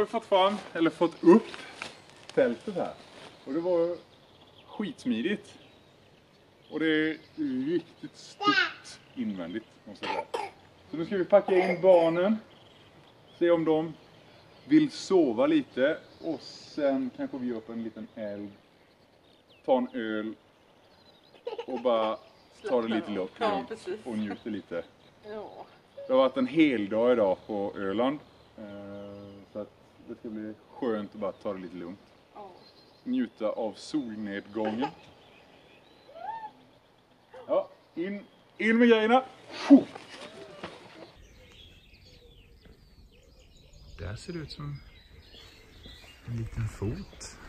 fått upp tältet här. Och det var skitsmidigt. Och det är riktigt stort invändigt, måste jag säga. Så nu ska vi packa in barnen. Se om de vill sova lite. Och sen kanske vi gör upp en liten eld. Ta en öl. Och bara ta det lite lugnt. Ja, och njuter lite. Ja. Det har varit en hel dag idag på Öland. Så att det ska bli skönt att bara ta det lite lugnt. Ja. Njuta av solnedgången. Ja, in med grejerna. Där ser det ut som en liten fot.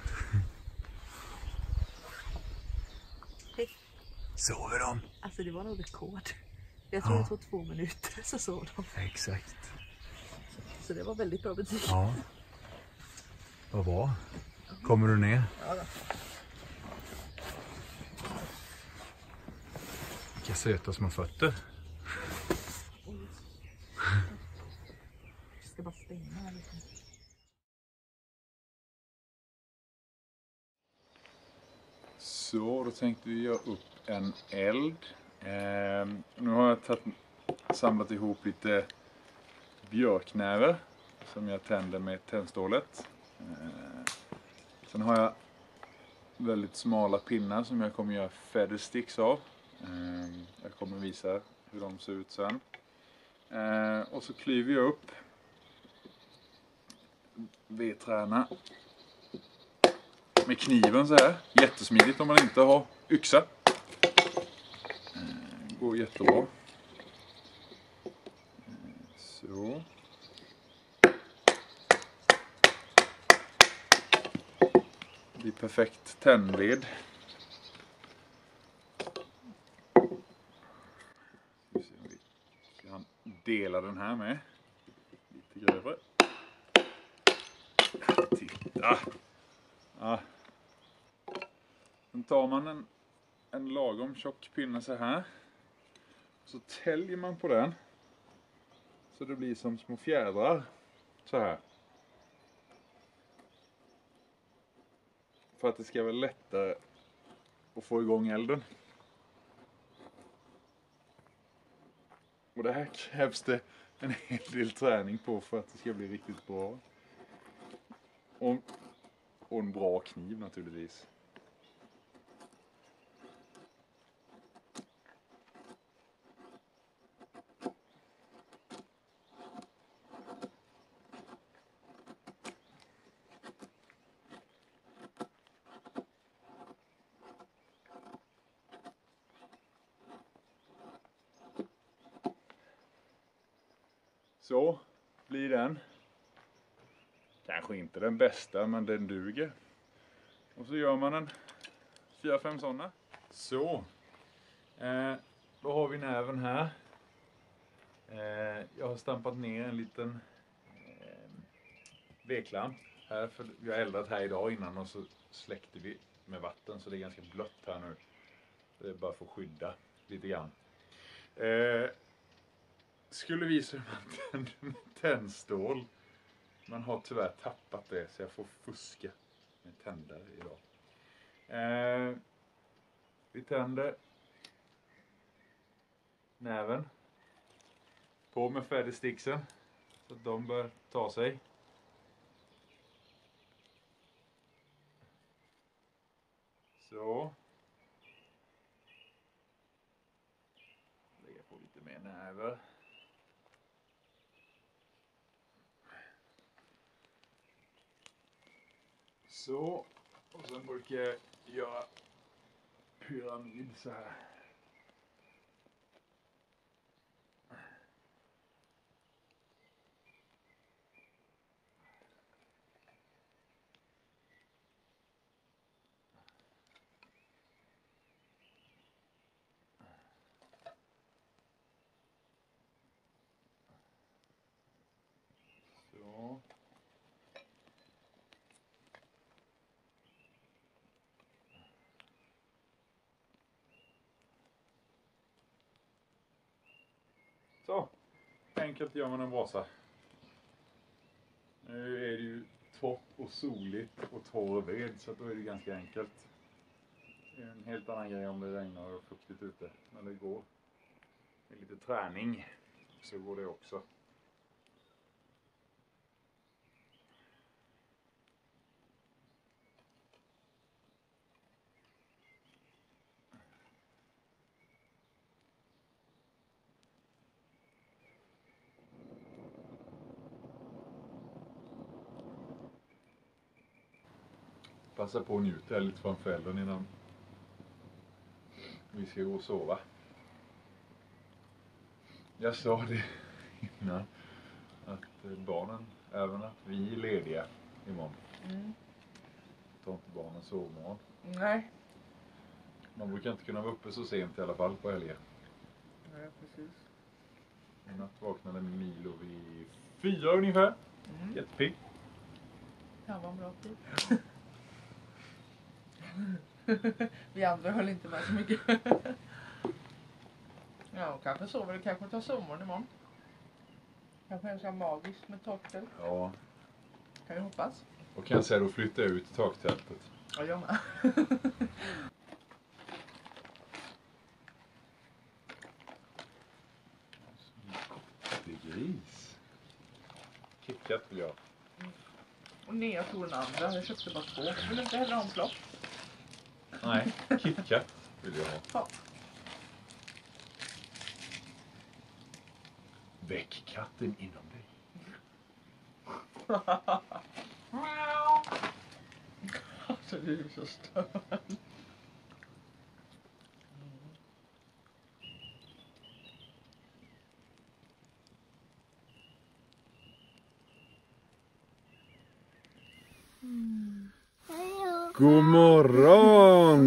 Hej. Sover de? Alltså det var nog rekord. Jag tror det tog 2 minuter så sov de. Exakt. Så det var väldigt bra betyg. Ja. Vad bra. Kommer du ner? Ja då. Vilka söta små fötter. Jag ska bara stänga här lite. Så, då tänkte vi göra upp en eld. Nu har jag samlat ihop lite björknäver som jag tänder med tändstålet. Sen har jag väldigt smala pinnar som jag kommer göra feather sticks av. Jag kommer visa hur de ser ut sen. Och så klyver jag upp vedträna med kniven så här. Jättesmidigt om man inte har yxa. Går jättebra. Så. Det blir perfekt tändved. Vi ser om vi kan dela den här med. Lite grövre. Titta! Ja. Sen tar man en lagom tjock pinne så här. Så täljer man på den. Så det blir som små fjädrar. Så här. För att det ska vara lättare att få igång elden. Och det här krävs det en hel del träning på för att det ska bli riktigt bra. Och en bra kniv naturligtvis. Så blir den. Kanske inte den bästa, men den duger. Och så gör man en 4-5 sådana. Så. Då har vi näven här. Jag har stampat ner en liten vedklamp här. För vi har eldat här idag innan och så släckte vi med vatten. Så det är ganska blött här nu. Det är bara för att skydda lite grann. Skulle visa hur man tänder med tändstål. Man har tyvärr tappat det så jag får fuska med tändare idag. Vi tänder näven. På med feather sticksen så att de bör ta sig. Så. Lägga på lite mer näver. Så, och sen brukar jag göra pyramid så här. Så. Så, enkelt gör man en brasa. Nu är det ju torrt och soligt och torr ved, så då är det ganska enkelt. Det är en helt annan grej om det regnar och fuktigt ute. Men det går. Med lite träning så går det också. Passa på att njuta lite framför elden innan vi ska gå och sova. Jag sa det innan att barnen, även att vi är lediga imorgon. Tar inte barnen sovmorgon. Nej. Man brukar inte kunna vara uppe så sent i alla fall på helger. Nej, precis. I natt vaknade Milo vid 4 ungefär. Jättepigg. Det var en bra tid. Vi andra höll inte med så mycket. Ja, kanske sover du. Kanske tar sovmorgon imorgon. Kanske är så magiskt med taktält. Ja. Kan jag hoppas. Och kan jag säga då flytta ut taktältet. Ja, jag med. Det är gris. KitKat vill jag. Och Nea tog den andra. Jag köpte bara 2. Vill du inte heller ha en flopp? Nej, KitKat vill jag ha. Ja. Väck katten inom dig. Alltså det är så störande. God morgon!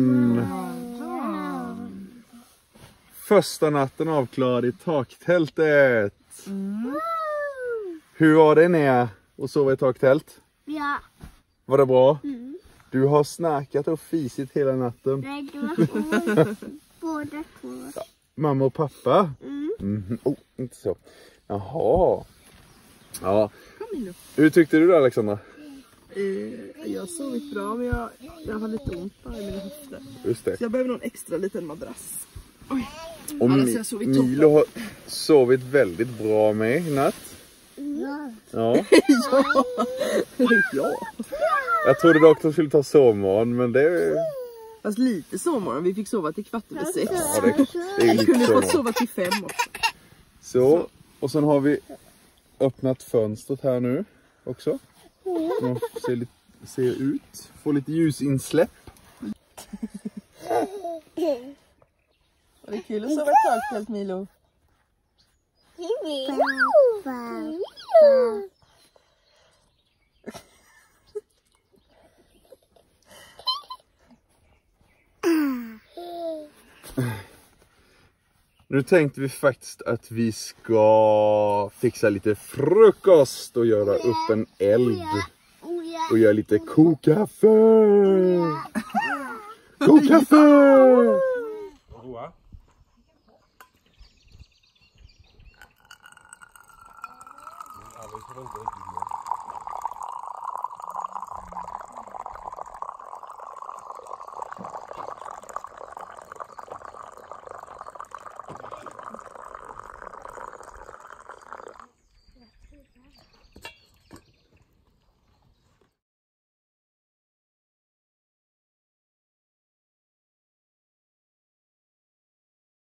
Första natten avklarad i taktältet. Hur var det Nea att sova i taktält? Ja. Var det bra? Du har snackat och fisit hela natten. Nej, det var båda två. Mamma och pappa? Oh, inte så. Jaha. Ja. Hur tyckte du det, Alexandra? Jag har sovit bra, men jag har lite ont bara i mina höfter. Just det. Så jag behöver någon extra liten madrass. Oj. Och Annars har jag sovit toppen. Milo har sovit väldigt bra med i natt. Ja. Ja. Ja. Jag trodde dock att de skulle ta sovmorgon, men det... Fast lite sovmorgon. Vi fick sova till 5:15. Ja, det är Vi lite kunde sovmorgon. fått sova till 5 också. Så, och sen har vi öppnat fönstret här nu också. Man ser ut, får lite ljusinsläpp. Var det kul att sova i taktält, Milo? Nu tänkte vi faktiskt att vi ska fixa lite frukost och göra upp en eld. Och göra lite kokkaffe. Kokkaffe!